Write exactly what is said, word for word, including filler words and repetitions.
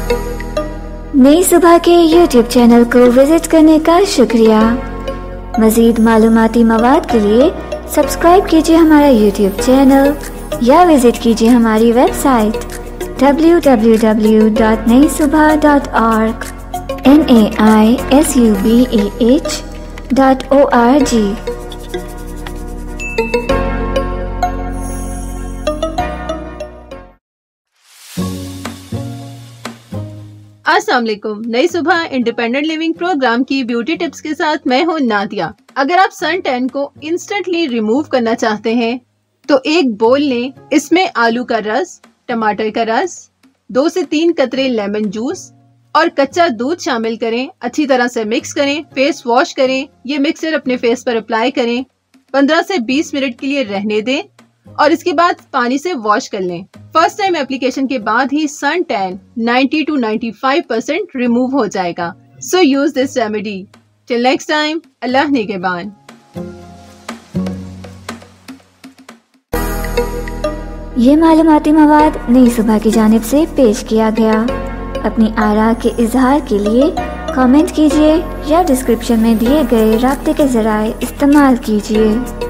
नई सुबह के यूट्यूब चैनल को विजिट करने का शुक्रिया। मजीद मालूमाती मवाद के लिए सब्सक्राइब कीजिए हमारा यूट्यूब चैनल या विजिट कीजिए हमारी website W W W dot Nayi Subah dot org N A I S U B A H dot O R G. अस्सलाम वालेकुम। Nayi Subah independent living programme की ब्यूटी टिप्स के साथ मैं हूं नादिया। अगर आप सन टैन को इंस्टेंटली रिमूव करना चाहते हैं तो एक बोल लें, इसमें आलू का रस, टमाटर का रस, दो से तीन कतरे लेमन जूस और कच्चा दूध शामिल करें। अच्छी तरह से मिक्स करें, फेस वॉश करें। ये मिक्सचर अपने फेस पर अप्लाई करें, पंद्रह से बीस मिनट के लिए रहने दें और इसके बाद पानी से वॉश कर लें। फर्स्ट टाइम एप्लीकेशन के बाद ही sun tan ninety two ninety five percent remove हो जाएगा। So use this remedy. Till next time, Allah निगहबान। ये मालूमाती मवाद नई सुबह की जानिब से पेश किया गया। अपनी आरा के इजहार के लिए कमेंट कीजिए या डिस्क्रिप्शन में दिए गए राब्ते के जराए इस्तेमाल कीजिए।